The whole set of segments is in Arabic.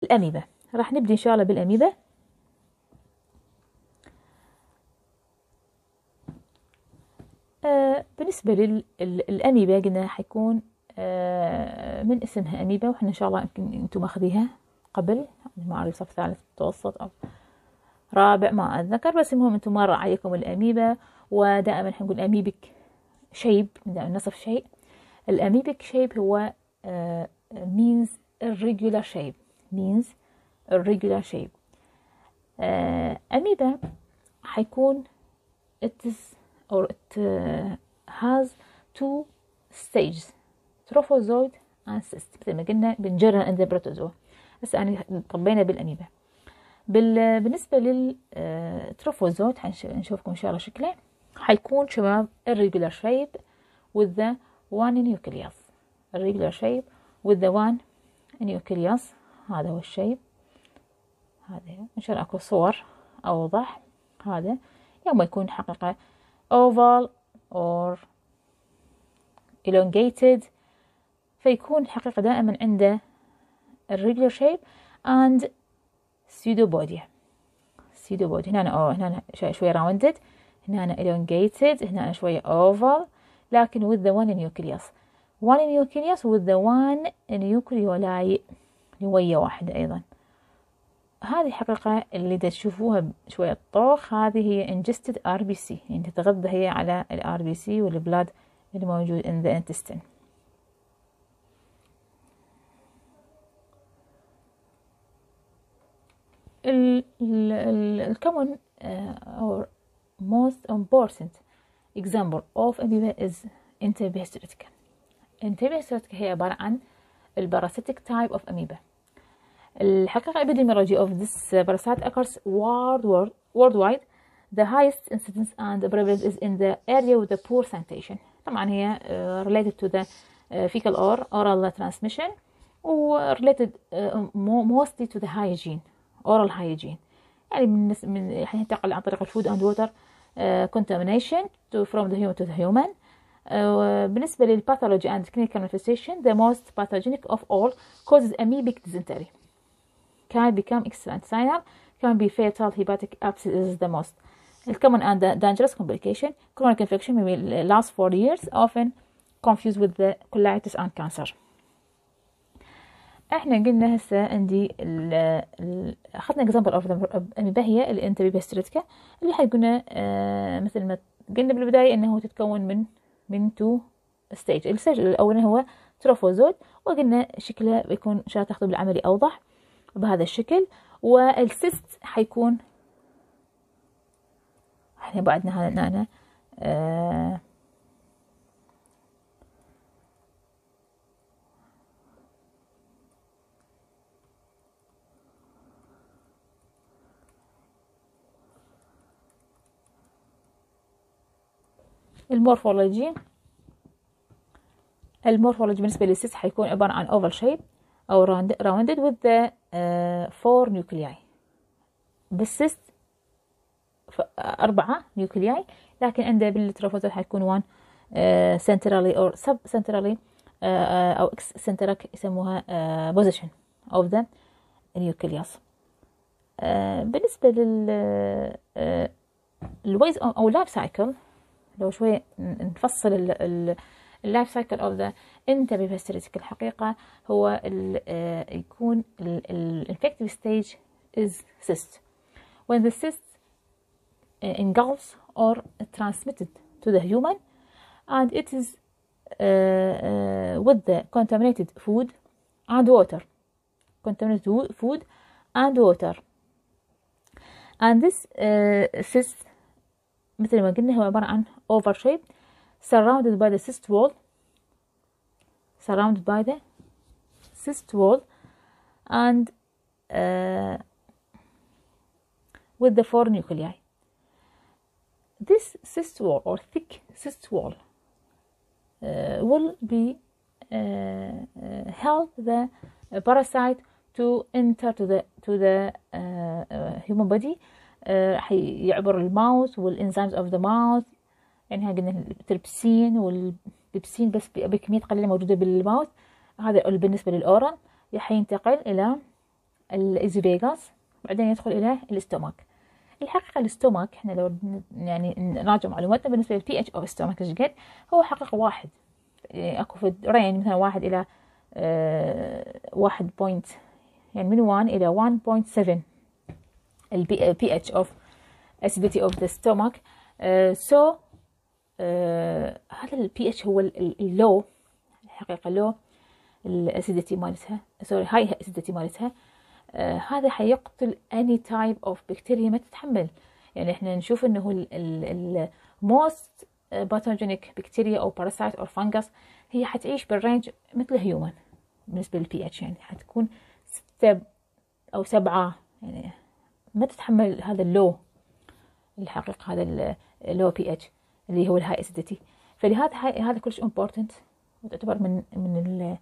الأميبا. راح نبدأ إن شاء الله بالأميبا. بالنسبة للأميبا قلنا حيكون من اسمها أميبا، وإحنا إن شاء الله يمكن أنتم ماخذيها قبل، ما أعرف صف ثالث متوسط أو رابع ما أتذكر، بس المهم أنتم مر عليكم الأميبا. ودائما نقول أميبك شيب، دائما نصف شيء. الأميبك شيب هو means irregular shape، means irregular shape. أميبا حيكون it is or it has two stages، trophozoid and cyst، مثل ما قلنا بنجرها عند البروتوزوا. هسه أنا طبينا بالأميبا. بالنسبة للتروفوزوت حنشوفكم إن شاء الله شكله حيكون شباب irregular shape with the one nucleus، irregular shape with the one nucleus. هذا هو الشيب، هذا إن شاء الله أكو صور أوضح. هذا يوم يكون حقيقة oval or elongated، فيكون حقيقة دائما عنده irregular shape and pseudopodia. هنا هنا شوية rounded، هنا elongated، هنا شوية oval، لكن with the one nucleus with the one nucleoli ويا واحدة أيضا. هذه حقيقة اللي تشوفوها شوية طوخ، هذه هي ingested RBC، يعني تتغذى هي على ال RBC والبلاد اللي موجود in the intestine. الcommon or most important example of amoeba is Entebbe histolytica. Entebbe histolytica هي عبارة عن parasitic type of amoeba. الحقيقة epidemiology of this parasite occurs worldwide. The highest incidence and prevalence is in the area with the poor sanitation. طبعا هي related to the fecal or oral transmission و related mostly to the hygiene، oral hygiene، يعني من ينتقل عن طريق الفود and water contamination from the human to the human. بالنسبة للpathology and clinical manifestation, the most pathogenic of all causes amoebic dysentery. Can become extrantinal, can be fatal. Hepatic abscess is the most common and dangerous complication. Chronic infection may last for years, often confused with the colitis and cancer. احنا قلنا هسه عندي اخذنا example of amoeba هي الانتبيبا histolytica اللي حيقولنا مثل ما قلنا بالبداية انه تتكون من two stage. الستيج الاول هو تروفوزوت، وقلنا شكله بيكون ان شاء الله تاخذوا بالعملي اوضح بهذا الشكل. والسيست حيكون احنا بعدنا هنا المورفولوجي بالنسبة للسيست حيكون عبارة عن oval shape أو rounded with the 4 nuclei. بالسيست 4 nuclei، لكن عنده بالتروفوزوت حيكون 1 centrally or subcentrally أو eccentric يسموها position of the nucleus. بالنسبة للويز أو life cycle، لو شوية نفصل اللايف سايكل اوف ذا انتبيبا histolytica، الحقيقة هو يكون الانفكتيف ستيج is cyst. When the cyst engulfs or transmitted to the human and it is with the contaminated food and water, and this cyst مثل ما قلنا هو عبارة عن oval shape surrounded by the cyst wall and with the 4 nuclei. This cyst wall or thick cyst wall will be help the parasite to enter to the human body. يعبر الماوث والانزيمز اوف ذا ماوث، يعني قلنا التربسين والبيبسين بس بكمية قليلة موجودة بالماوث. هذا بالنسبة للأورال. حينتقل إلى الإزوفيغاس، بعدين يدخل إلى الاستومك. الحقيقة الاستومك احنا لو يعني نراجع معلوماتنا بالنسبة للبي اتش او استومك ايش قد هو حقيقة واحد، اكو في رين مثلا 1 إلى 1 بوينت، يعني من 1 إلى 1.7 البي اتش of acidity of the stomach. هذا البي اتش هو اللو، الحقيقة لو الاسيديتي مالتها، سوري هاي الاسيديتي مالتها. هذا حيقتل any type of bacteria ما تتحمل. يعني احنا نشوف انه ال most pathogenic bacteria او parasite او fungus هي حتعيش بالرينج مثل الهيومن بالنسبة للبي اتش، يعني حتكون 6 او 7، يعني ما تتحمل هذا اللو الحقيقة، هذا اللو بي اتش اللي هو الهاي اسيديتي. فلهذا هذا كلش امبورتنت، وتعتبر من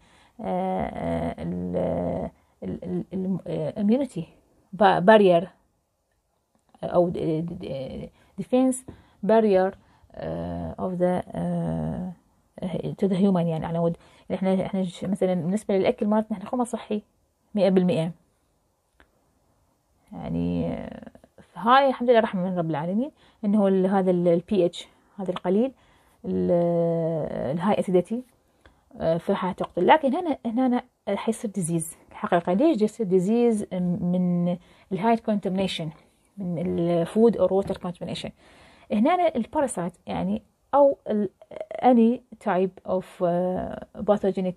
الاميونيتي بارير او ديفنس بارير اوف ذا تو ذا هيومن. يعني على ود احنا مثلا بالنسبه للاكل مالتنا احنا خمس صحي 100%، يعني هاي الحمد لله رحمه من رب العالمين انه هذا البي اتش هذا القليل الهاي اسيديتي فحتقتل. لكن هنا حيصير ديزيز الحقيقه. ليش يصير ديزيز؟ من الهاي كونتامينيشن، من الفود اور ووتر كونتامينيشن. هنا الباراسايت يعني او any type of pathogenic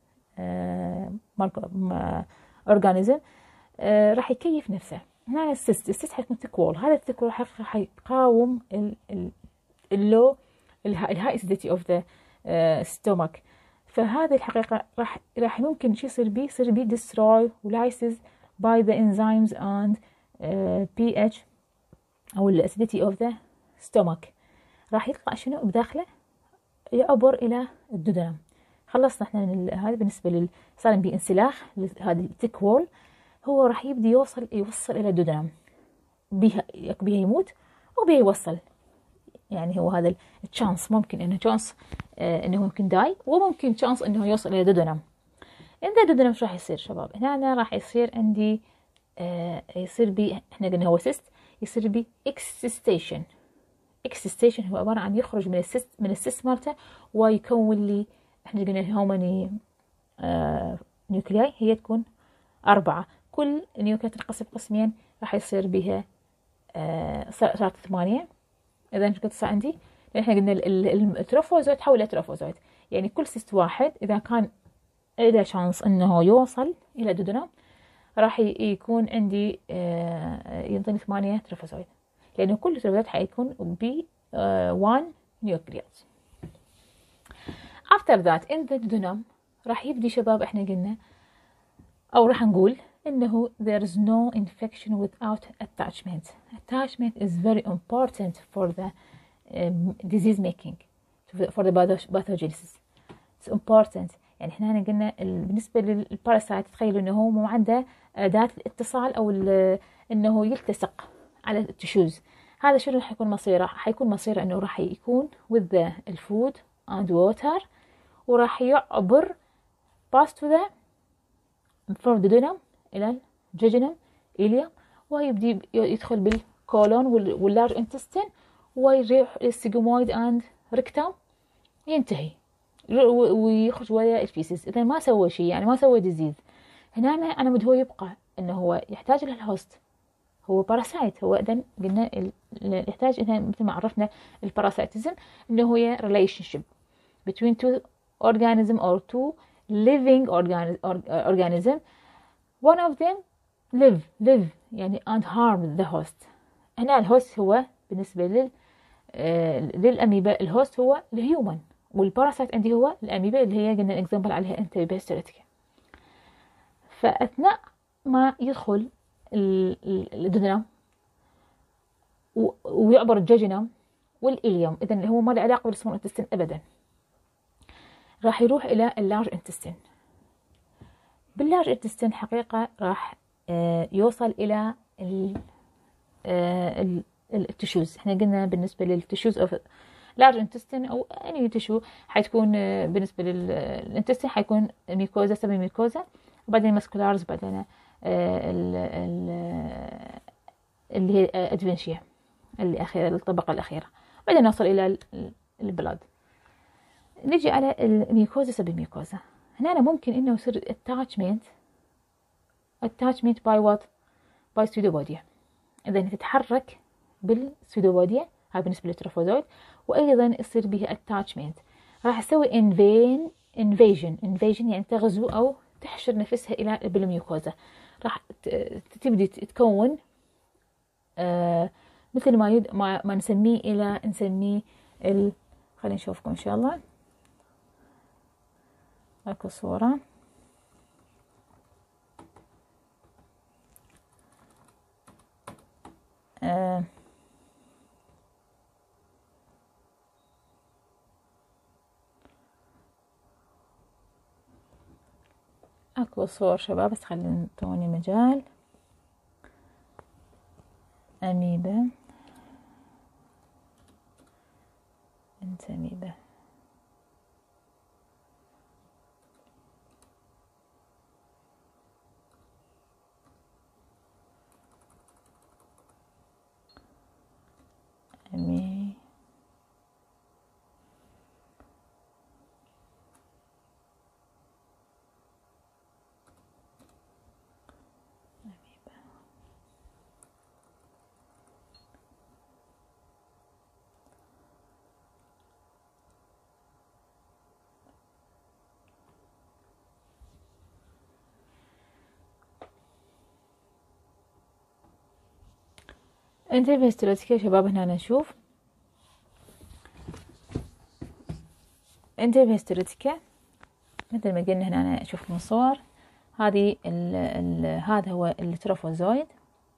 organism راح يكيف نفسه. هنا السيست حيكون تكوول، هذا التكوول حيقاوم اللو الهاي اسيديتي اوف ذا ستومك. فهذا الحقيقة راح ممكن شو يصير بيه destroy lysis by the enzymes and pH أو الأسيديتي of the stomach. راح يطلع شنو بداخله؟ يعبر إلى الدودنم. خلصنا احنا من هذا بالنسبة صار بانسلاخ هذا التيك وول، هو راح يبدي يوصل إلى الدودنم، بيها يموت وبيها يوصل. يعني هو هذا التشانس، ممكن انه تشانس انه ممكن داي، وممكن تشانس انه يوصل الى دودنم. اذا دودنم شو راح يصير شباب؟ هنا راح يصير عندي يصير بي، احنا قلنا هو سيست، يصير بي اكسستيشن. اكسستيشن هو عباره عن يخرج من السيست مالته ويكون لي، احنا قلنا هاو ماني نيوكلياي، هي تكون 4، كل نيوكليا تنقسم قسمين راح يصير بها صارت 8. اذا ايش قد صار عندي؟ احنا قلنا التروفوزويت تحول الى تروفوزويت، يعني كل سيست واحد اذا كان له شانس انه يوصل الى دودنم راح يكون عندي ينطيني 8 تروفوزويت، لانه كل تروفوزويت حيكون ب 1 نيوكليوس. after that in the duodenum راح يبدي شباب، احنا قلنا او راح نقول انه there is no infection without attachment. Attachment is very important for the disease making, for the pathogenesis. It's important. يعني احنا قلنا بالنسبة للباراسايت تخيلوا انه هو ما عنده أداة الاتصال او انه يلتصق على التشوز. هذا شنو حيكون مصيره؟ حيكون مصيره انه راح يكون with the food and water، وراح يعبر pass to the from the duodenum الى الجوجينم إليوم، ويبدي يدخل بالكولون واللارج انتستين ويروح للسيجمويد اند ريكتم، ينتهي ويخرج ويا الفيسز. اذا ما سوى شيء، يعني ما سوى ديزيز، هنا انا مد هو يبقى انه هو يحتاج له الهوست، هو باراسايت. هو اذا قلنا يحتاج هنا مثل ما عرفنا الباراسايتيزم انه هي ريليشنشيب between two organism or two living organism. one of them live يعني and harm the host. هنا الهوست هو بالنسبة للأميبا، الهوست هو الهيومن، والباراسايت عندي هو الأميبا اللي هي قلنا اكزامبل عليها انتيبيستريتيكا. فأثناء ما يدخل الدودنم ويعبر الجوجينم والإليوم، إذن هو ما له علاقة بالسمول انتستين أبدا، راح يروح إلى اللارج انتستين. باللارج انتستين حقيقة راح يوصل إلى التشوز. احنا قلنا بالنسبة للتشوز أو لارج انتستين أو أي تشو حتكون بالنسبة للانتستين حيكون ميكوزا، سبي ميكوزا، وبعدين ماسكولارز، بعدين اللي هي ادفنشيا اللي أخيرا الطبقة الأخيرة. بعدين نوصل إلى البلاد. نجي على الميكوزا سبميكوزا. هنا ممكن إنه يصير attachment by what؟ by pseudopodia. إذا تتحرك بالسودوبوديا، هاي بالنسبة للتروفوزويد، وأيضا يصير به attachment. راح تسوي invasion يعني تغزو أو تحشر نفسها إلى بالميوكوزا. راح تبدي تكون مثل ما نسميه خلينا نشوفكم إن شاء الله. أكو صورة. اكو صور شباب، بس خلينا نعطوني مجال. اميبا، انت اميبا. انتبه هيستولوتيكا يا شباب. هنا نشوف انتبه هيستولوتيكا مثل ما قلنا. هنا نشوف من صور هذه هذا هو التروفوزويد،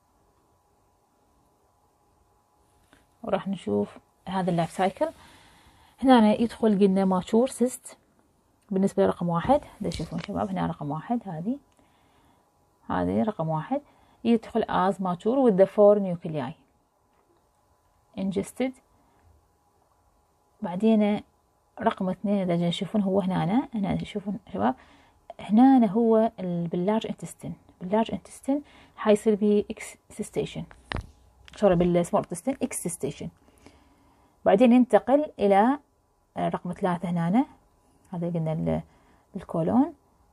وراح نشوف هذا اللايف سايكل. هنا يدخل قلنا ماتشور سيست بالنسبة لرقم 1. دا تشوفون شباب هنا رقم 1، هذه رقم 1 يدخل as mature with the 4 nuclei ingested. بعدين رقم 2 إذا تشوفون هو هنا تشوفون شباب، هنا هو باللارج انتستين حيصير به اكسستيشن، بالسمول انتستين اكسستيشن. بعدين ينتقل إلى رقم 3 هنا، هذا قلنا الكولون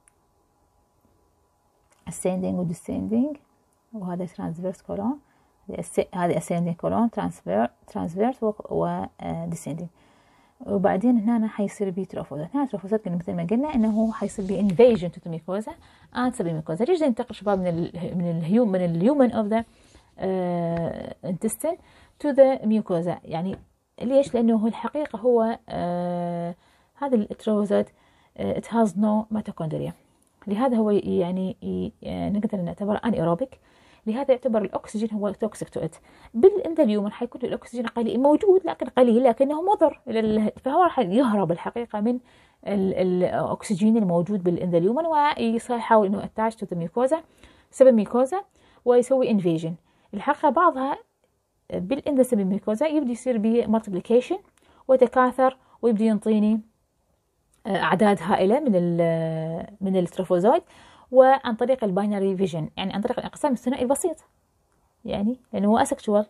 ascending و descending، وهذا transverse colon، هذا ascending colon transverse و descending. وبعدين هنا حيصير بيه تروفوزات. هنا تروفوزات مثل ما قلنا انه حيصير بيه invasion to the mucosa and submucosa. ليش ينتقل شباب من الهيومن of the intestine to the mucosa؟ يعني ليش؟ لانه الحقيقة هو هذا التروفوزات it has no mitochondria، لهذا هو يعني نقدر نعتبر انيروبيك، لهذا يعتبر الاكسجين هو توكسيك تو ات. بالانذليومن حيكون الاكسجين قليل موجود لكن قليل، لكنه مضر، فهو راح يهرب الحقيقه من الاكسجين الموجود بالانذليومن، ويحاول انه اتاش تو ذا ميكوزا سبب ميكوزا ويسوي انفيجن. الحقيقه بعضها بالاندسبي ميكوزا يبدي يصير به مالتيبليكيشن وتكاثر، ويبدي ينطيني اعداد هائله من التروفوزويد، وعن طريق الباينري فيجن، يعني عن طريق الانقسام الثنائي البسيط، يعني لانه هو اسكشوال.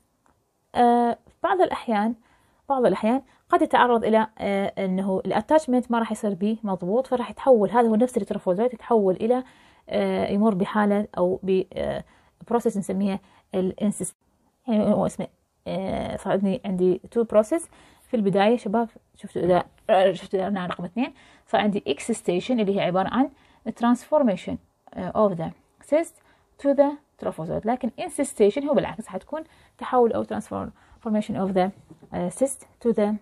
بعض الاحيان قد يتعرض الى انه الاتاتشمنت ما راح يصير به مضبوط، فراح يتحول هذا هو نفس التروفوزويد يتحول الى يمر بحاله او ببروسيس نسميها الانسيس. يعني هو اسمه صار عندي تو بروسيس في البدايه شباب. شفتوا هنا رقم 2 صار عندي اكسستيشن اللي هي عباره عن transformation of the cyst to the trophozoite، لكن incestation هو بالعكس حتكون تحول أو transformation of the cyst to the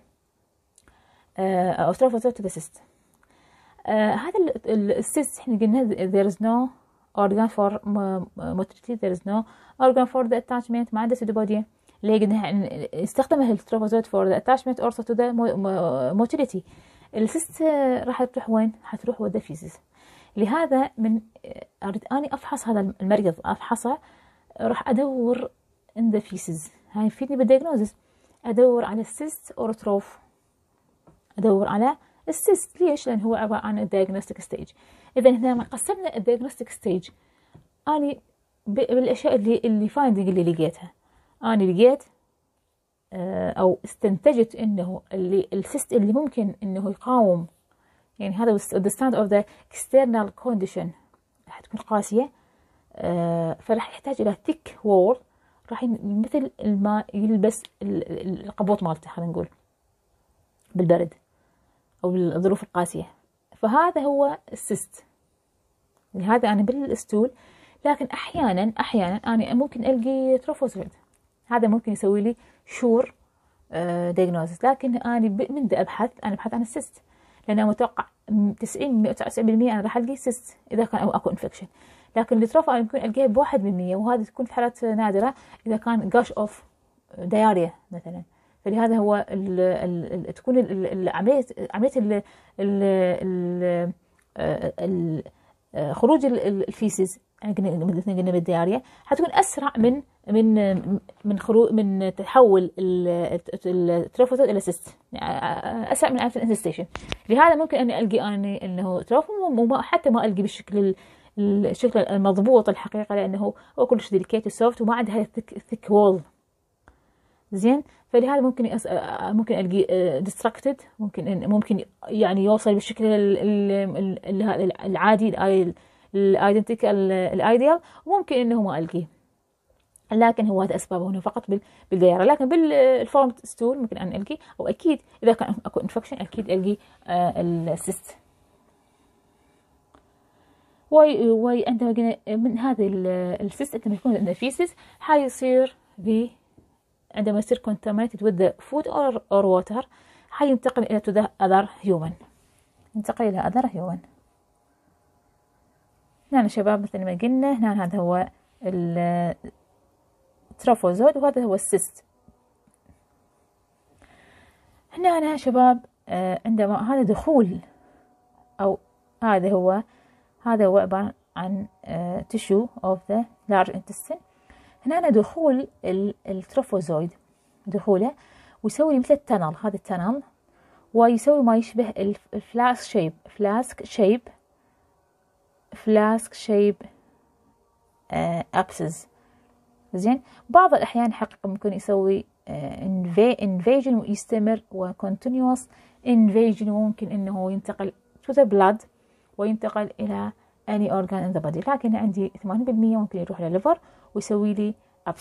أو trophozoite to the cyst. هذا الcyst احنا قلنا there is no organ for motility، there is no organ for the attachment، ما عنده pseudopodia. اللي قلنا استخدمها التروفوزويد for the attachment also to the motility. السيست راح تروح وين؟ حتروح وذا فيزز. لهذا من أريد أني أفحص هذا المريض، أفحصه، راح أدور in the feces. هاي يفيدني بالدياغنوزس. أدور على السيست أوروتروف، أدور على السيست. ليش؟ لأن هو عبارة عن الدياغنوستيك ستيج. إذا هنا ما قسمنا الدياغنوستيك ستيج اني بالاشياء اللي فايندنج اللي لقيتها، اني لقيت او استنتجت انه السيست اللي ممكن انه يقاوم، يعني هذا the stand of the external condition راح تكون قاسية، فراح يحتاج الى thick wall، راح مثل ما يلبس القبوط مالته خلينا نقول بالبرد او بالظروف القاسية. فهذا هو السيست، لهذا انا بالستول. لكن احيانا انا ممكن القي تروفوزويد، هذا ممكن يسوي لي شور دياجنوزس. لكن انا من ابحث عن السيست، لان انا متوقع 99% انا راح القي سيست اذا كان اكو انفكشن. لكن التروفا انا ممكن القيها ب1%، وهذه تكون في حالات نادره اذا كان جاش اوف دياريا مثلا. فلهذا هو تكون عمليه خروج الفيسز قلنا بالدياريا حتكون اسرع من تحول التروفوزويد الى سيست، اسرع من عمليه الانفستيشن. لهذا ممكن اني القي انه تروفو، حتى ما القي بالشكل الشكل المضبوط الحقيقه، لانه هو كلش ديليكيت سوفت وما عنده هاي ثيك وول. زين، فلهذا ممكن القي ديستراكتد، ممكن يعني يوصل بالشكل العادي الايدنتيكال الايديال، وممكن انه ما القيه. لكن هو هذا اسبابه هنا فقط بالديارة. لكن بالفورم ستول ممكن ان القي، او اكيد اذا كان اكو انفكشن اكيد القي السيست. عندما قلنا من هذه السيست عندما يكون عندنا فيسز حيصير عندما يصير contaminated with the food or water حينتقل إلى to the other human، ينتقل إلى other human. هنا شباب مثل ما قلنا، هنا هذا هو التروفوزويد وهذا هو السيست. هنا شباب عندما هذا دخول، أو هذا هو عبارة عن tissue of the large intestine. هنا دخول التروفوزويد دخوله ويسوي مثل التنل، هذا التنل، ويسوي ما يشبه فلاسك شيب ابسز. زين، بعض الأحيان حقيقة ممكن يسوي invasion يستمر وcontinuous invasion، وممكن إنه ينتقل to the blood وينتقل إلى any organ in the body. لكن عندي 80% ممكن يروح للليفر ويسوي لي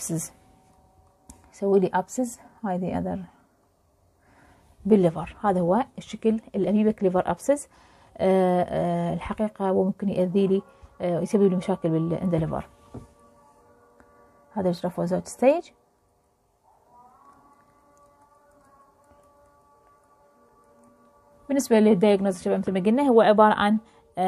أبسز، هذه أذر بالليفر. هذا هو الشكل الأميبك ليفر أبسز الحقيقة، وممكن يؤذي لي يسبب لي مشاكل عند الليفر. هذا التروفوزويد ستيج. بالنسبة للدايجنوز شباب مثل ما قلنا، هو عبارة عن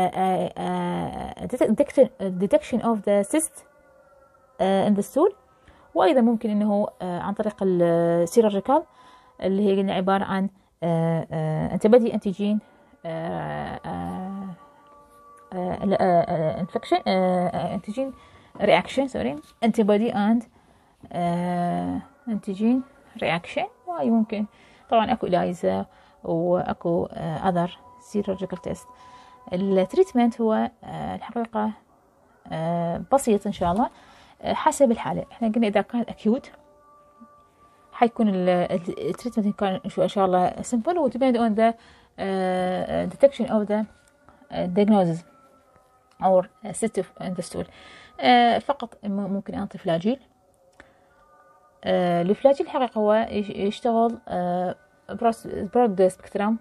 detection of the cyst in the stool، وأيضا ممكن إنه عن طريق السيرولوجيكال اللي هي قلنا عبارة عن antibody antigen infection antigen reaction antibody and antigen reaction. وهي ممكن طبعا اكو إلايزا واكو other serological test. التريتمنت هو الحقيقة بسيط ان شاء الله حسب الحالة. احنا قلنا اذا كان اكيوت حيكون التريتمنت كان ان شاء الله simple و depend on the detection of the diagnosis or cyst in the stool. فقط ممكن أنطي فلاجيل. الفلاجيل الحقيقة هو يشتغل broad spectrum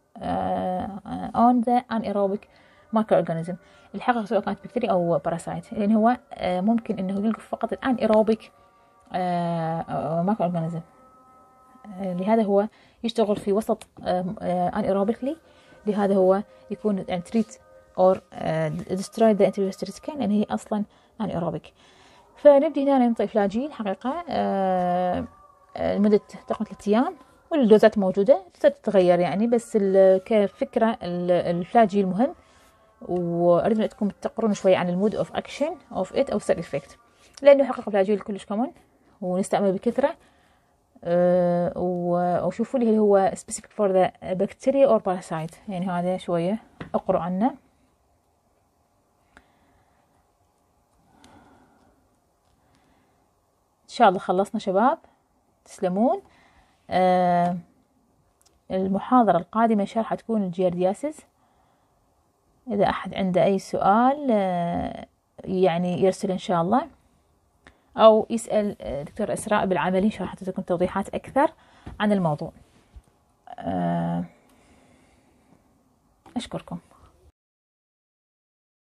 on the anaerobic microorganism. الحقيقة سواء كانت بكتيريا أو باراسايت، لأن هو ممكن إنه يلقف فقط الانايروبيك microorganism. لهذا هو يشتغل في وسط anaerobically، لهذا هو يكون treat or destroy the antibiotician لأن هي أصلا anaerobic. فنبدي هنا نعطي فلاجيل حقيقة لمدة تقريبا 3 أيام، والدوزات موجودة تتغير يعني، بس كفكرة الفلاجيل مهم، وأريد أنكم تقرون شوي عن المود of action of it أو side effect، لأنه حقيقة فلاجيل كلش كومن ونستعمله بكثرة. وشوفوا لي هل هو specific for the bacteria or parasite، يعني هذا شوية أقرأ عنه. شاء الله خلصنا شباب، تسلمون. المحاضرة القادمة إن شاء الله حتكون الجيردياسيس. إذا أحد عنده أي سؤال يعني يرسل إن شاء الله، أو يسأل دكتور إسراء بالعملي إن شاء الله حتى تكون توضيحات أكثر عن الموضوع. أشكركم.